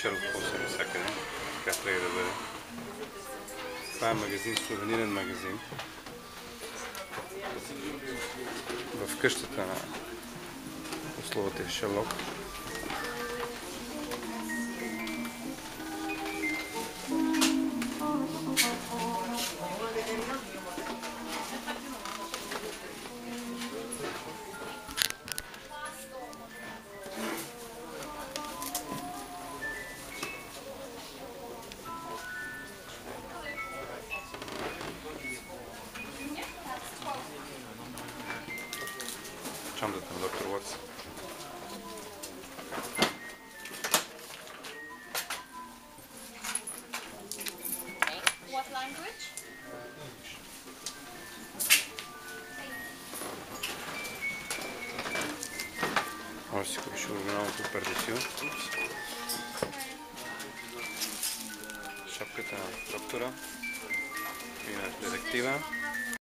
Sherlock Holmes навсякъде. Така трябва да бъде. Това е магазин, сувенирен магазин. В къщата на условата Шерлок. Чантата на доктор Уотс. What language? Може да си купиш оригиналното пердесио. Шапката на доктора и на детектива.